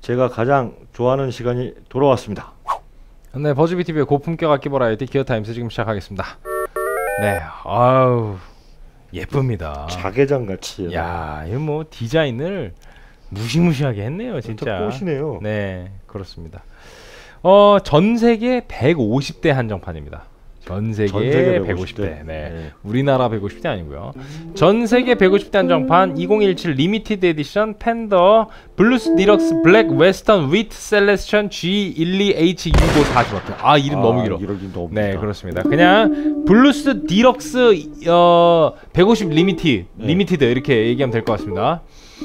제가 가장 좋아하는 시간이 돌아왔습니다. 네, 버즈비TV의 고품격 악기 버라이어티 기어타임스 지금 시작하겠습니다. 네, 아우 예쁩니다. 자개장같이. 야, 이거 뭐 디자인을 무시무시하게 했네요, 진짜. 꽃이네요. 네, 그렇습니다. 전 세계 150대 한정판입니다. 전 세계 150대. 네. 네. 우리나라 150대 아니고요. 전 세계 150대 한정판 2017 리미티드 에디션 펜더 블루스 디럭스 블랙 웨스턴 위트 셀레스션 G12H654 주었죠. 아, 이름 너무 길어. 이름 너무 네, 길다. 그렇습니다. 그냥 블루스 디럭스 150 리미티드 이렇게 얘기하면 될 것 같습니다.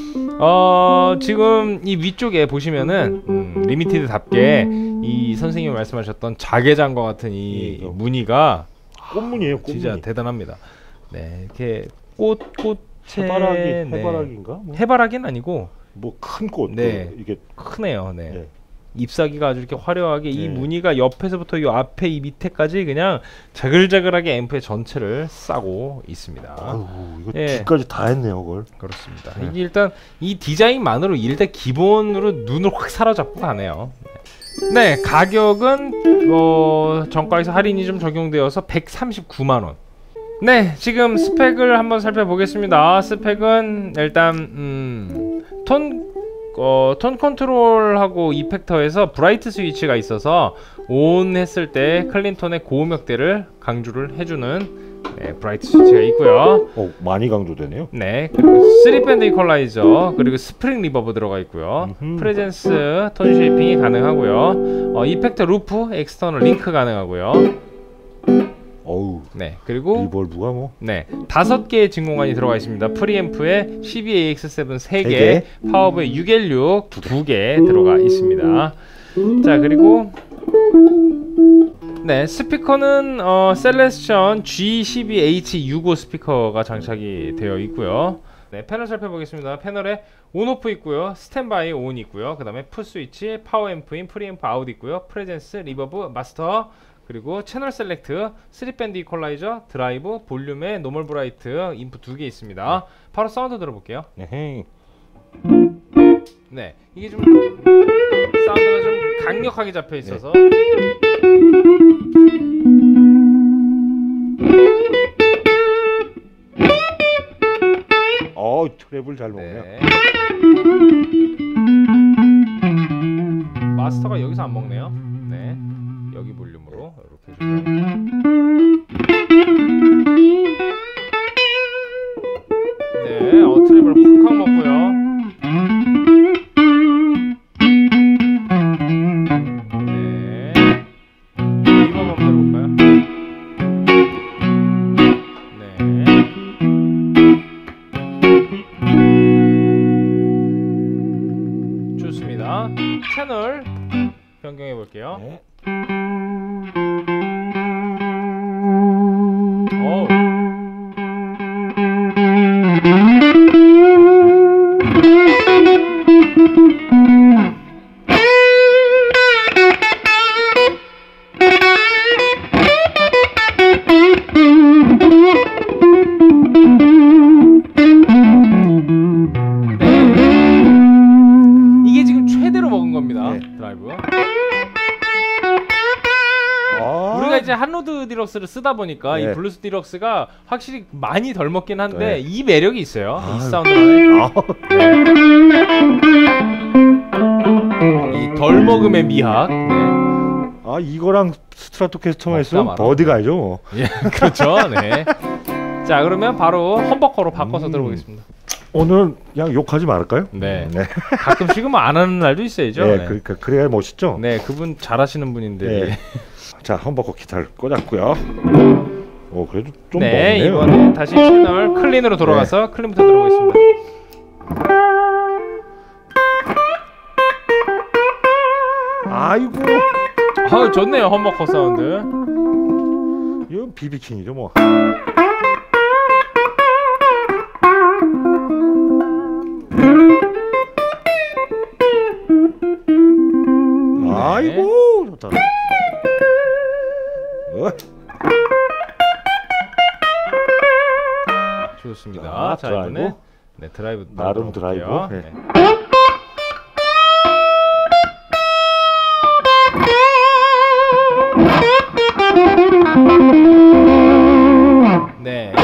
지금 이 위쪽에 보시면은 리미티드답게 이 선생님이 말씀하셨던 자개장과 같은 이 무늬가 꽃무늬예요. 꽃무늬. 진짜 대단합니다. 네, 이렇게 꽃의 해바라기인가? 뭐? 해바라기는 아니고 뭐 큰 꽃. 네, 이게 크네요. 네. 네. ip사기가 아주 이렇게 화려하게 이 네. 무늬가 옆에서부터 이 앞에 이 밑에까지 그냥 자글자글하게 앰프의 전체를 싸고 있습니다. 아유, 이거 예. 뒤까지 다 했네요, 그걸. 그렇습니다. 네. 이게 일단 이 디자인만으로 일단 기본으로 눈을 확 사로잡고 가네요. 네, 가격은 정가에서 할인이 좀 적용되어서 139만 원. 네, 지금 스펙을 한번 살펴보겠습니다. 스펙은 일단 톤 컨트롤하고 이펙터에서 브라이트 스위치가 있어서 온 했을 때 클린톤의 고음역대를 강조를 해주는 브라이트 스위치가 있고요. 많이 강조되네요. 네, 그리고 3밴드 이퀄라이저, 그리고 스프링 리버브 들어가 있고요. 프레젠스 톤 쉐이핑이 가능하고요. 이펙터 루프 엑스터널 링크 가능하고요. 어우. 네, 그리고 리볼브가 뭐. 네, 5개의 진공관이 들어가 있습니다. 프리앰프에 CB-AX7 3개, 파워브에 6L6 2개 들어가 있습니다. 자, 그리고 네, 스피커는 셀레스션 G12H65 스피커가 장착이 되어 있고요. 네, 패널 살펴보겠습니다. 패널에 온오프 있고요, 스탠바이 온 있고요, 그 다음에 풋 스위치, 파워 앰프인, 프리앰프 아웃 있고요, 프레젠스, 리버브, 마스터, 그리고 채널 셀렉트, 3밴드 이퀄라이저, 드라이브, 볼륨에 노멀 브라이트, 인풋 2개 있습니다. 바로 사운드 들어볼게요. 에헤이. 네, 이게 좀 사운드가 좀 강력하게 잡혀 있어서 트랩을 잘 먹네요. 네. 마스터가 여기서 안 먹네요. 네, 여기 볼륨으로 이렇게 해주세요. 네, 트랩을 확확 먹고요. 네, 리버브 한번 들어볼까요? 네. 좋습니다. 채널 변경해 볼게요. 네. 어우. 이게 지금 최대로 먹은 겁니다. 네. 드라이브. 우리가 이제 한로드 디럭스를 쓰다 보니까 네. 이 블루스 디럭스가 확실히 많이 덜 먹긴 한데 네. 이 매력이 있어요. 이 아유. 사운드만의 이 덜 먹음의 미학. 네. 이거랑 스트라토캐스터만 먹다 있으면 말아. 버디가 아니죠, 뭐. 예, 그렇죠. 네. 자, 그러면 바로 험버커로 바꿔서 들어보겠습니다. 오늘은 그냥 욕하지 말을까요? 네. 네. 가끔씩은 뭐 안 하는 날도 있어야죠. 네, 네. 그러니까 그래야 멋있죠. 네, 그분 잘하시는 분인데. 네. 자, 험버커 기타를 꽂았고요. 그래도 좀 네, 먹네요. 이번에 다시 채널 클린으로 돌아가서 클린부터 들어보겠습니다. 아이고, 좋네요, 험버커 사운드. 이건 비비킹이죠, 뭐. 아이고, 좋다. 좋습니다. 자, 드라이브. 이번에 네, 드라이브 나름 들어볼게요. 드라이브. 네. 네. 네.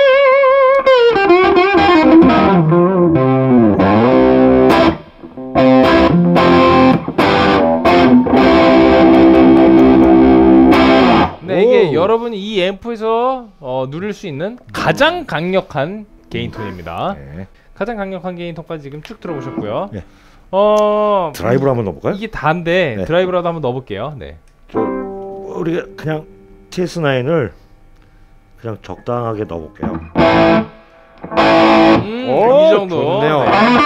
네, 이게 오. 여러분이 이 앰프에서 누릴 수 있는 가장 강력한 게인 톤입니다. 네. 가장 강력한 게인 톤까지 지금 쭉 들어보셨고요. 네. 어, 드라이브로 한번 넣어볼까요? 이게 다인데 네. 드라이브라도 한번 넣어볼게요. 네. 우리가 그냥 TS9을 그냥 적당하게 넣어볼게요. 오, 이 정도. 좋네요.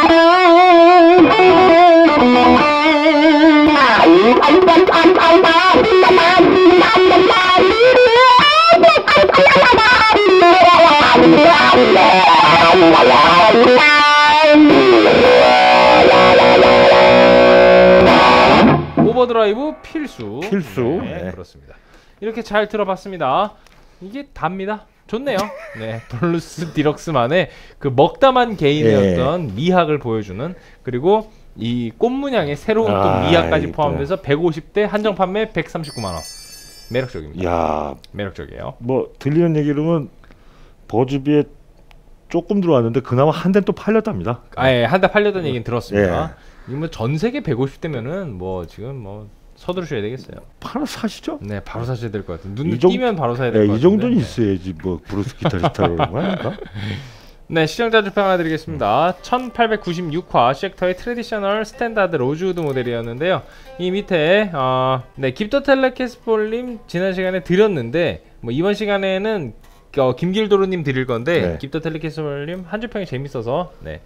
오버드라이브 필수. 필수. 네, 네. 그렇습니다. 이렇게 잘 들어봤습니다. 이게 답니다. 좋네요. 네, 블루스 디럭스만의 그 먹다만 개인의 예. 어떤 미학을 보여주는, 그리고 이 꽃문양의 새로운 또 미학까지 포함돼서 150대 한정 판매 139만 원. 매력적입니다. 야, 매력적이에요. 뭐 들리는 얘기로는 버즈비에 조금 들어왔는데 그나마 한 대 또 팔렸답니다. 아예 한 달 팔려던 얘기는 들었습니다. 예. 이거 뭐 전 세계 150대면은 뭐 지금 뭐 서두르셔야 되겠어요. 하나 사시죠? 네, 바로 사셔야 될 것 같아요. 눈 이 정- 띄면 바로 사야 될 것 이 같아요. 정도는 있어야지 뭐 브루스 기타리스타로 그런 거 아닙니까? 네, 시청자 주평 하나 드리겠습니다. 1896화 쉑터의 트레디셔널 스탠다드 로즈우드 모델이었는데요. 이 밑에 네, 깁터 텔레캐스폴님 지난 시간에 드렸는데 뭐 이번 시간에는 김길도르님 드릴 건데 네. 깁터 텔레캐스폴님 한 주평이 재밌어서 네.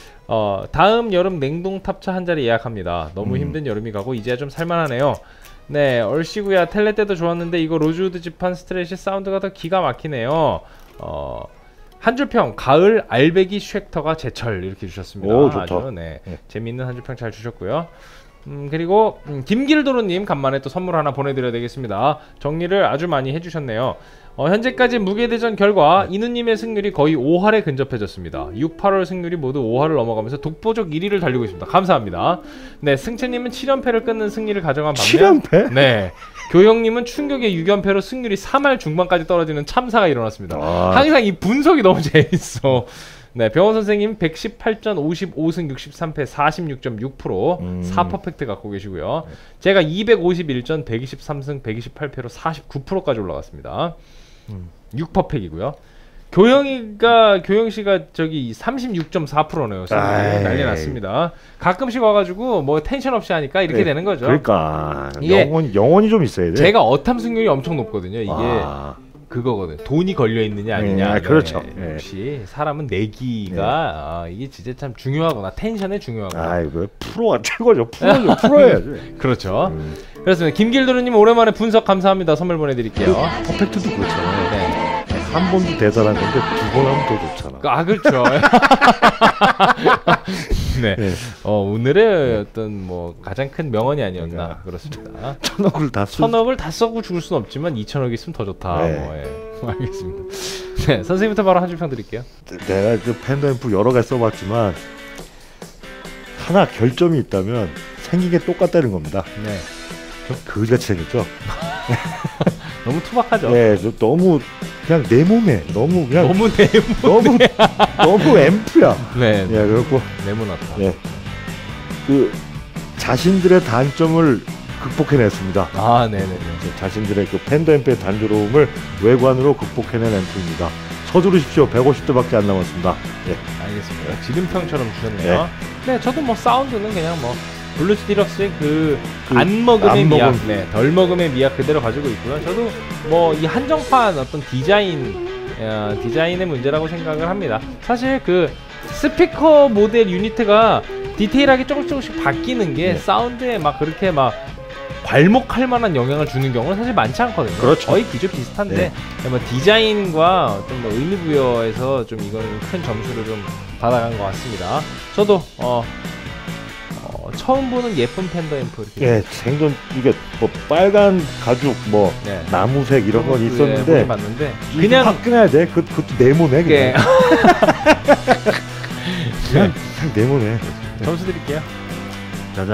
다음 여름 냉동 탑차 한 자리 예약합니다. 너무 힘든 여름이 가고 이제야 좀 살만하네요. 네, 얼씨구야 텔레 때도 좋았는데 이거 로즈우드 지판 스트레시 사운드가 더 기가 막히네요. 한 줄평 가을 알배기 쉑터가 제철 이렇게 주셨습니다. 오, 좋다. 아주 네, 네. 재밌는 한 줄평 잘 주셨고요. 그리고 김길도로님 간만에 또 선물 하나 보내드려야 되겠습니다. 정리를 아주 많이 해주셨네요. 현재까지 무게대전 결과 이누님의 승률이 거의 5할에 근접해졌습니다. 6, 8월 승률이 모두 5할을 넘어가면서 독보적 1위를 달리고 있습니다. 감사합니다. 네, 승채님은 7연패를 끊는 승리를 가져간 반면 7연패? 네, 교영님은 충격의 6연패로 승률이 3할 중반까지 떨어지는 참사가 일어났습니다. 아. 항상 이 분석이 너무 재밌어. 네, 병원 선생님 118전 55승 63패 46.6% 4퍼펙트 갖고 계시고요. 제가 251전 123승 128패로 49%까지 올라갔습니다. 6퍼펙이고요. 교영씨가 저기 36.4%네요. 아이. 난리 났습니다. 가끔씩 와가지고 뭐 텐션 없이 하니까 이렇게 네, 되는 거죠. 그러니까 이게 영혼이 좀 있어야 돼. 제가 어탐 승률이 엄청 높거든요. 이게 아, 그거거든. 돈이 걸려 있느냐 아니냐. 네, 그렇죠. 네, 네. 역시 사람은 내기가 이게 진짜 참 중요하구나. 텐션에 중요하구나. 아이고 프로가 최고죠. 프로야지. 그렇죠. 그렇습니다. 김길도르님 오랜만에 분석 감사합니다. 선물 보내드릴게요. 퍼펙트도 그렇잖아요. 네. 한 번도 대단한 건데 두 번 하면 더 좋잖아. 아, 그렇죠. 네. 네. 오늘의 어떤 뭐 가장 큰 명언이 아니었나 그렇습니다. 1,000억을 다 쓰. 1,000억을 다 써고 죽을 순 없지만 2,000억 있으면 더 좋다. 네. 뭐, 예. 알겠습니다. 네, 선생님부터 바로 한 줄 평 드릴게요. 내가 그 팬더 앰프 여러 개 써봤지만 하나 결점이 있다면 생긴 게 똑같다는 겁니다. 네. 좀 그지같이 생겼죠. 너무 투박하죠. 네, 너무 그냥 내 몸에 너무 그냥 너무 너무 앰프야. 네. 예, 그렇고 네모났다. 예, 그 자신들의 단점을 극복해냈습니다. 아, 네네네. 자신들의 그 팬더 앰프의 단조로움을 외관으로 극복해낸 앰프입니다. 서두르십시오. 150대밖에 안 남았습니다. 예. 알겠습니다. 지름평처럼 주셨네요. 네, 저도 뭐 사운드는 그냥 뭐 블루스 디럭스의 안 먹음의 안 미학, 먹음. 네, 덜 먹음의 미학 그대로 가지고 있고요. 저도 뭐 이 한정판 어떤 디자인의 문제라고 생각을 합니다. 사실 그 스피커 모델 유니트가 디테일하게 조금씩 바뀌는 게 네. 사운드에 막 그렇게 막 괄목할 만한 영향을 주는 경우는 사실 많지 않거든요. 그렇죠. 거의 기존 비슷한데 네. 뭐 디자인과 어떤 뭐 의미 부여에서 좀 이거는 큰 점수를 좀 받아간 것 같습니다. 저도 처음 보는 예쁜 팬더 앰프 이렇게 예, 생전 이게 뭐 빨간 가죽 뭐 네. 나무색 이런 건 있었는데 봤는데 그냥 그냥 화끈해야 돼. 그것도 내 몸에 네. 그냥 내 몸에. 점수 드릴게요.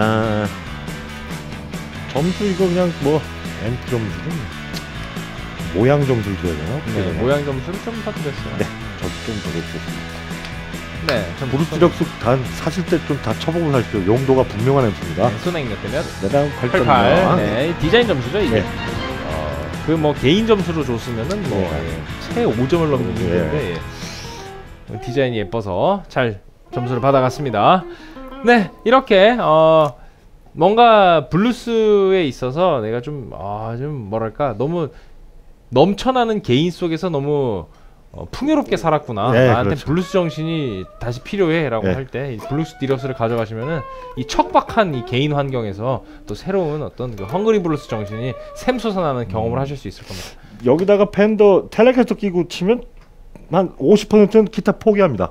짜잔. 점수 이거 그냥 뭐 앰프 점수는 모양 점수를 줘야 되나? 네, 모양 점수를 좀 더 드렸어요. 네, 저도 좀 드렸습니다. 네, 좀 브루스 력스 단 사실 때 좀 다 쳐보고 사십시오. 용도가 분명한 앰프입니다. 네, 손에 입력되면 내당 88. 8.0. 네, 디자인 점수죠 이게. 네. 그 뭐 개인 점수로 줬으면은 뭐 최 5점을 넘기는 건데 디자인이 예뻐서 잘 점수를 받아갔습니다. 네, 이렇게 뭔가 블루스에 있어서 내가 좀 뭐랄까 너무 넘쳐나는 개인 속에서 너무 풍요롭게 살았구나. 네, 나한테 그렇죠. 블루스 정신이 다시 필요해라고 네. 할 때 블루스 디럭스를 가져가시면은 이 척박한 이 개인 환경에서 또 새로운 어떤 그 헝그리 블루스 정신이 샘솟아나는 경험을 하실 수 있을 겁니다. 여기다가 팬더 텔레캐스터 끼고 치면 한 50%는 기타 포기합니다.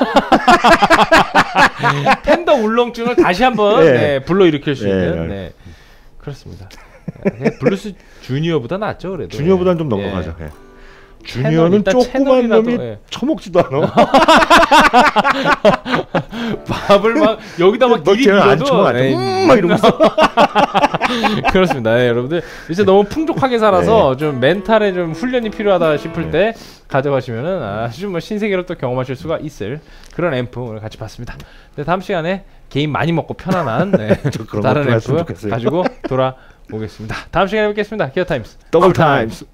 팬더 울렁증을 다시 한번 네. 불러일으킬 수 네, 있는 네. 네. 그렇습니다. 네, 블루스 주니어보다 낫죠 그래도. 주니어보다는 좀 예. 넘어가죠. 예. 주니어는 일단 조그만 채널이라도, 놈이 예. 처먹지도 않아. 밥을 막 여기다 막 너 길이 걔는 안 밀어도 처먹 막 이러면서. 그렇습니다. 네, 여러분들 이제 너무 풍족하게 살아서 좀 멘탈에 좀 훈련이 필요하다 싶을 때 가져가시면은 아주 뭐 신세계를 또 경험하실 수가 있을 그런 앰프 오늘 같이 봤습니다. 네, 다음 시간에 개인 많이 먹고 편안한 저 그런 다른 것도 했으면 앰프 좋겠어요. 가지고 돌아오겠습니다. 다음 시간에 뵙겠습니다. 기어 타임스 더블 타임스.